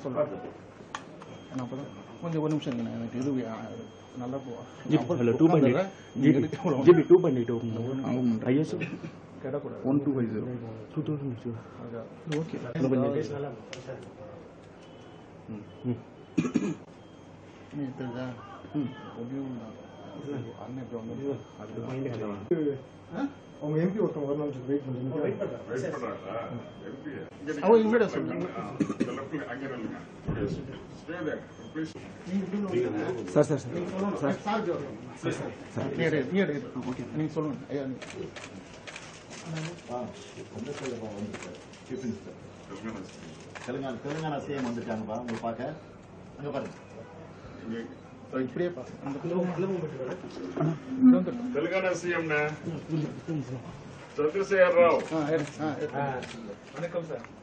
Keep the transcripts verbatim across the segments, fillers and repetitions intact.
சொல்கிறேன். நான் அப்போ தான் கொஞ்சம் ஒரு நிமிஷம் இருங்க, எனக்கு இது நல்லா போவா டூ பண்ணிட்டு டூ பண்ணிட்டு ஐஎஸ் கிடக்கூடாது. One two five zero two thousand okay. நீ தெரியுதா? ம் ஒன்றும் அண்ணன் இப்போ வந்து அவங்க எம்பி ஒருத்தவங்க வரணும் வெயிட் பண்ணுறீங்க. அவங்க இமீடியா சொல்லுங்க சார் சார் சார் ஓகே நீங்கள் சொல்லுங்க ஐயா. தெலுங்கானா தெலுங்கானா சிஎம் வந்துட்டாங்கப்பா உங்களை பார்க்க. அங்கே பாருங்க இப்படியே తెలంగాణ సీఎం చంద్రశేఖర్ రావు. வணக்கம் சார்.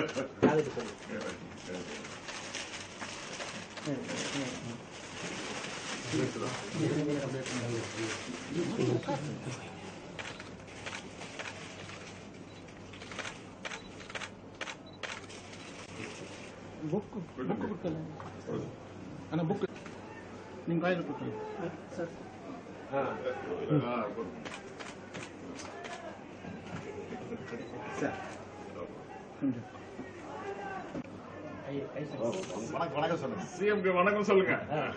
புக் புக் கொடுக்கல அண்ணா, புக் நீங்கள் காயில் கொடுக்கணும் சார். சார் வணக்கம் வணக்கம் சொல்லுங்க. சிஎம்க்கு வணக்கம் சொல்லுங்க.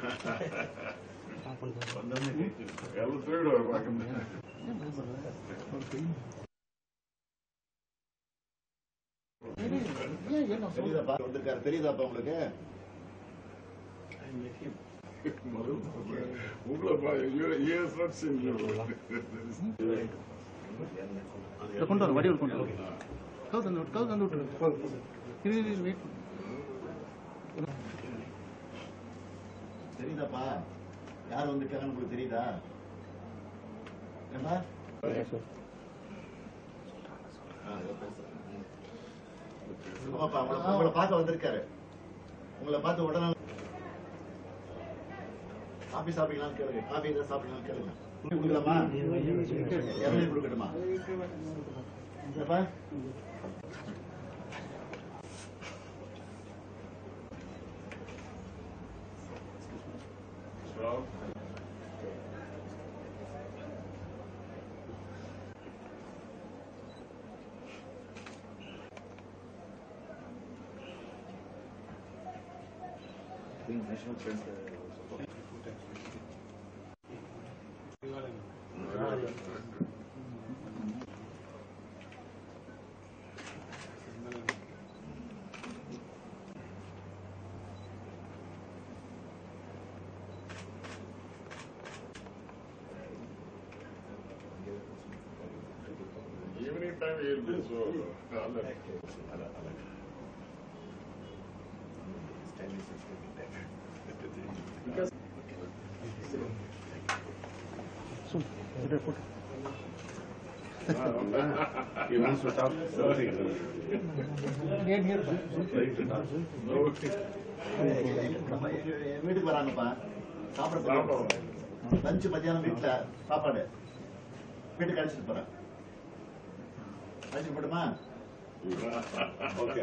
எவ்வளவு திருவிடுவார் பார்க்க. தெரியுதாப்பா வந்திருக்காரு, தெரியுதாப்பா உங்களுக்கு? உங்களை கொண்டு வர வடிவில் கொண்டு வர கவு தந்து விட்டு கவு தந்து விட்டு இது வெயிட். தெரியுதாப்பா யார் வந்திருக்காங்கன்னு உங்களுக்கு தெரியுதா? ஏன்னா உங்களை பார்க்க வந்திருக்காரு. உங்களை பார்த்து உடனே காபி சாப்பிடலாம் கேளுங்க. காபி ஏதாவது சாப்பிடலாம் கேளுங்க. கொடுக்கலாமா? இறங்கி கொடுக்கட்டுமா? national friends evening time will be so because so did I put he wants to talk something near near வீட்டுக்கு வராங்கப்பா சாப்பிட லஞ்ச் மத்தியானம் வீட்டுல சாப்பாடு வீட்டுக்கு அடிச்சுட்டு போறேன் அடிச்சுட்டு போட்டுமா okay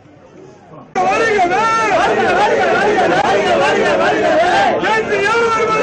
வருக வருக வருக வருக வருக வருக வருக